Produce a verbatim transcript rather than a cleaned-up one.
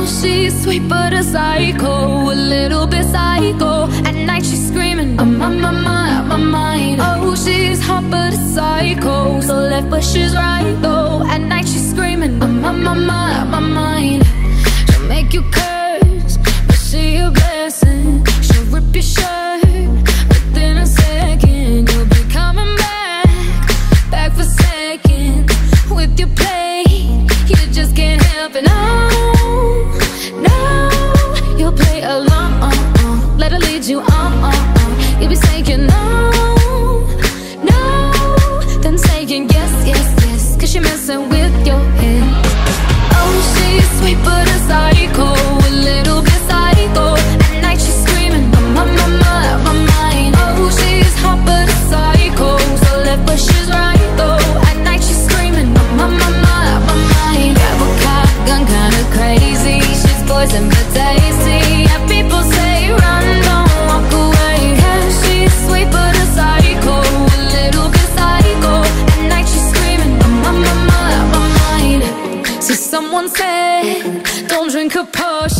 she's sweet but a psycho, a little bit psycho. At night she's screaming, I'm on my mind, my mind. Oh, she's hot but a psycho, so left but she's right though. At night she's screaming, I'm on my mind, my mind. She'll make you curse, but she a blessing. She'll rip your shirt within a second. You'll be coming back, back for seconds with your play. You just can't help it, no, no. You'll play along, let her lead you on. You'll be saying no, no, then saying yes, yes, yes, cause you're messing with your head. Oh, she's sweet but a psycho, a little bit psycho. At night she's screaming, I'm on my mind, my mind. Oh, she's hot but a psycho, so left but she's right though. At night she's screaming, I'm on my mind, my mind. Grab a shotgun, kinda crazy. She's poison but tasty. Yeah, people say run, don't walk away. Yeah, she's sweet but a psycho, a little bit psycho. At night she's screaming, I'm on my mind, my mind. See, someone said don't drink her potion.